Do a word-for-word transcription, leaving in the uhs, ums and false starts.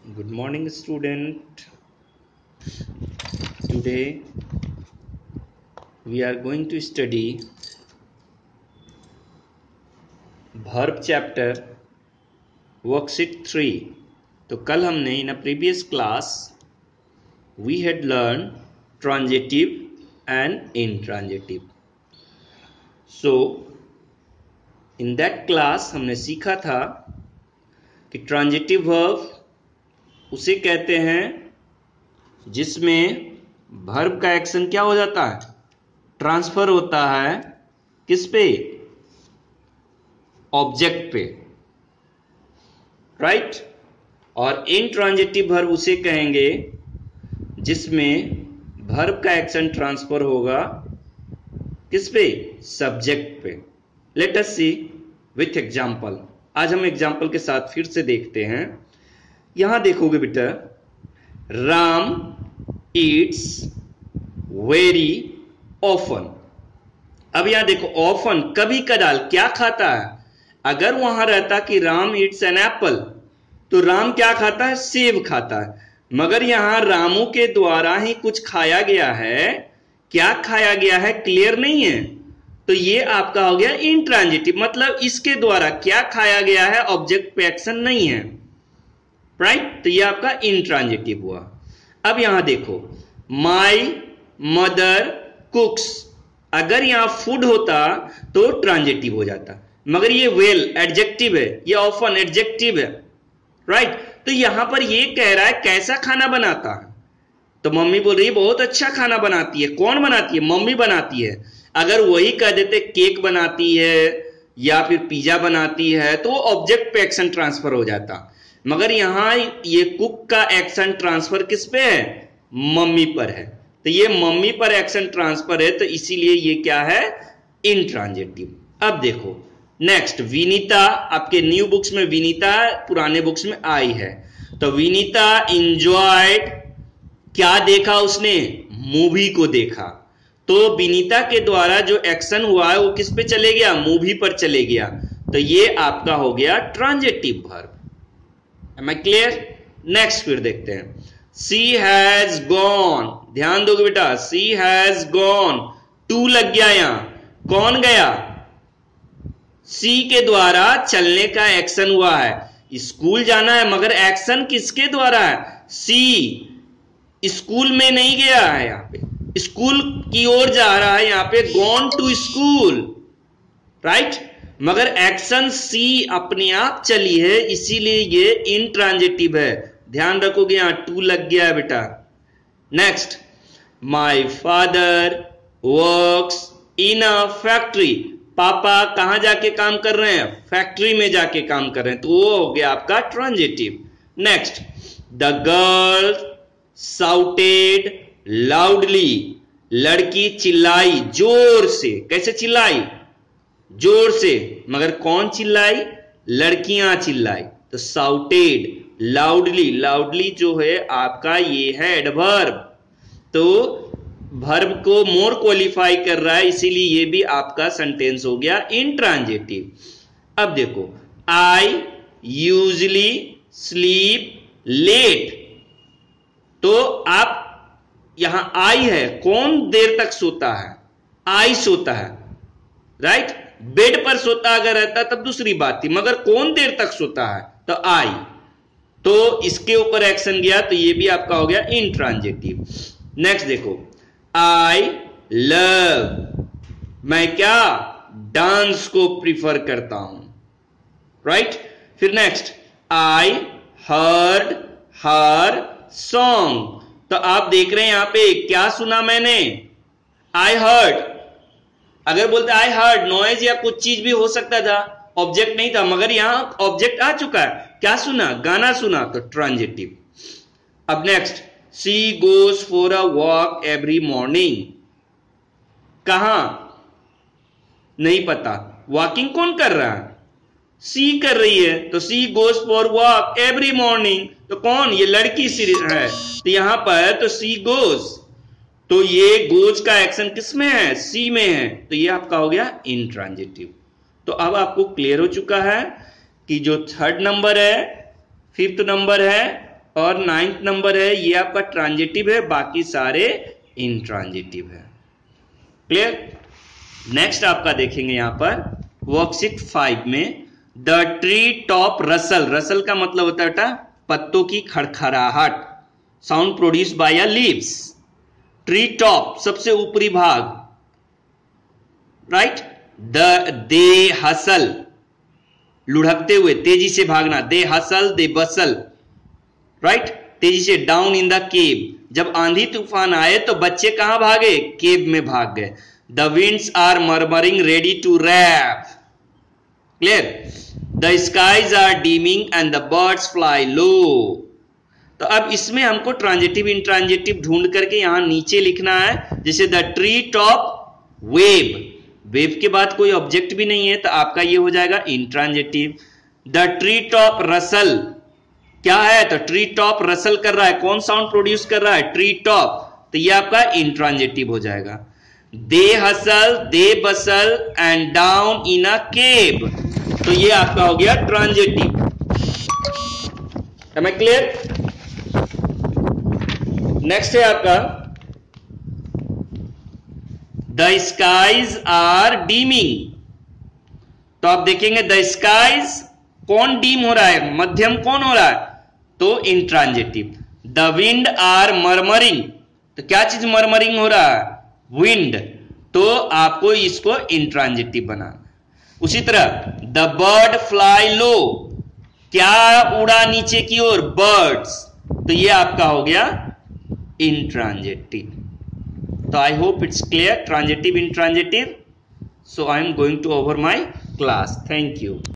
Good morning, student. Today we are going to study verb chapter worksheet three. तो कल हमने in a previous class we had learned transitive and intransitive. So in that class हमने सीखा था कि transitive verb उसे कहते हैं जिसमें वर्ब का एक्शन क्या हो जाता है, ट्रांसफर होता है किस पे, ऑब्जेक्ट पे, राइट। और इनट्रांजिटिव वर्ब उसे कहेंगे जिसमें वर्ब का एक्शन ट्रांसफर होगा किस पे, सब्जेक्ट पे। Let us see with example. आज हम एग्जांपल के साथ फिर से देखते हैं। यहां देखोगे बेटा, राम ईट्स वेरी ऑफन। अब यहां देखो, ऑफन कभी कदाल क्या खाता है। अगर वहां रहता कि राम ईट्स एन एप्पल तो राम क्या खाता है, सेब खाता है। मगर यहां रामू के द्वारा ही कुछ खाया गया है, क्या खाया गया है क्लियर नहीं है, तो ये आपका हो गया इनट्रांजिटिव। मतलब इसके द्वारा क्या खाया गया है, ऑब्जेक्ट पे एक्शन नहीं है, राइट। तो ये आपका इनट्रांजिटिव हुआ। अब यहां देखो, माई मदर कुक्स। अगर यहां फूड होता तो ट्रांजिटिव हो जाता, मगर ये वेल एडजेक्टिव है, ये ऑफन एडजेक्टिव है, राइट। तो यहां पर ये कह रहा है कैसा खाना बनाता है, तो मम्मी बोल रही है बहुत अच्छा खाना बनाती है। कौन बनाती है, मम्मी बनाती है। अगर वही कह देते केक बनाती है या फिर पिज्जा बनाती है तो ऑब्जेक्ट पे एक्शन ट्रांसफर हो जाता। मगर यहां ये कुक का एक्शन ट्रांसफर किस पे है, मम्मी पर है। तो ये मम्मी पर एक्शन ट्रांसफर है, तो इसीलिए ये क्या है, इनट्रांजिटिव। अब देखो नेक्स्ट, विनीता। आपके न्यू बुक्स में विनीता, पुराने बुक्स में आई है। तो विनीता इंजॉयड, क्या देखा उसने, मूवी को देखा। तो विनीता के द्वारा जो एक्शन हुआ है वो किस पे चले गया, मूवी पर चले गया। तो ये आपका हो गया transitive verb. Am I clear? Next फिर देखते हैं, सी हैज गॉन। ध्यान दोगे बेटा, सी हैज गॉन, टू लग गया यहां, कौन गया, सी के द्वारा चलने का एक्शन हुआ है। स्कूल जाना है मगर एक्शन किसके द्वारा है, सी। स्कूल में नहीं गया है, यहां पे स्कूल की ओर जा रहा है, यहां पे गॉन टू स्कूल, राइट। मगर एक्शन सी अपने आप चली है, इसीलिए ये इनट्रांजिटिव है। ध्यान रखोगे, यहां टू लग गया है बेटा। Next, my father works in a factory. पापा कहां जाके काम कर रहे हैं, फैक्ट्री में जाके काम कर रहे हैं, तो वो हो गया आपका transitive. Next, the girl shouted loudly. लड़की चिल्लाई जोर से। कैसे चिल्लाई, जोर से। मगर कौन चिल्लाई, लड़कियां चिल्लाई। तो शाउटेड, लाउडली। लाउडली जो है आपका ये है एडवर्ब, तो वर्ब को मोर क्वालिफाई कर रहा है, इसीलिए ये भी आपका सेंटेंस हो गया इनट्रांजिटिव। अब देखो, आई यूजली स्लीप लेट। तो आप यहां आई है, कौन देर तक सोता है, आई सोता है, राइट। बेड पर सोता अगर रहता तब दूसरी बात थी, मगर कौन देर तक सोता है, तो आई। तो इसके ऊपर एक्शन गया, तो ये भी आपका हो गया इनट्रांजिटिव। नेक्स्ट देखो, आई लव, मैं क्या, डांस को प्रिफर करता हूं, राइट। फिर next, I heard her song. तो आप देख रहे हैं यहां पे क्या सुना मैंने, आई हर्ड। अगर बोलते आई हर्ड, नॉइज या कुछ चीज भी हो सकता था, ऑब्जेक्ट नहीं था, मगर यहां ऑब्जेक्ट आ चुका है, क्या सुना, गाना सुना, तो ट्रांजिटिव। अब next, she goes for a walk every morning. कहां नहीं पता, वॉकिंग कौन कर रहा है, सी कर रही है। तो she goes for walk every morning, तो कौन, ये लड़की सी है, तो यहां पर तो सी गोज। तो ये गोज का एक्शन किस में है, सी में है, तो ये आपका हो गया इनट्रांजिटिव। तो अब आपको क्लियर हो चुका है कि जो थर्ड नंबर है, फिफ्थ नंबर है, और नाइन्थ नंबर है ये आपका ट्रांजिटिव है, बाकी सारे इंट्रांजिटिव है। क्लियर। नेक्स्ट आपका देखेंगे यहां पर वर्कशीट फाइव में, the tree top rustle, rustle का मतलब होता है बेटा पत्तों की खड़खड़ाहट, sound produce by a leaves. Tree top सबसे ऊपरी भाग, राइट। द दे हसल, लुढ़कते हुए तेजी से भागना, दे हसल दे बसल, राइट, तेजी से। डाउन इन द केव, जब आंधी तूफान आए तो बच्चे कहां भागे, केव में भाग गए। The winds are murmuring ready to wrap. Clear. The skies are dimming and the birds fly low. तो अब इसमें हमको ट्रांजिटिव इंट्रांजिटिव ढूंढ करके यहां नीचे लिखना है, जैसे the tree top wave, wave के बाद कोई ऑब्जेक्ट भी नहीं है तो आपका ये हो जाएगा intransitive. The tree top rustle क्या है, तो ट्री टॉप रसल कर रहा है, कौन साउंड प्रोड्यूस कर रहा है, ट्री टॉप, तो ये आपका इंट्रांजिटिव हो जाएगा। They hustle they bustle and down in a cave, तो ये आपका हो गया transitive. Am I clear. Next है आपका द स्काईज आर डीमिंग, तो आप देखेंगे द स्काईज कौन डीम हो रहा है, मध्यम कौन हो रहा है, तो intransitive. The wind are murmuring, तो क्या चीज मर्मरिंग हो रहा है, विंड, तो आपको इसको इंट्रांजिटिव बनाना। उसी तरह द बर्ड फ्लाई लो, क्या उड़ा नीचे की ओर, बर्ड्स, तो ये आपका हो गया इंट्रांजिटिव। तो I hope it's clear, transitive intransitive. So I am going to over my class. Thank you.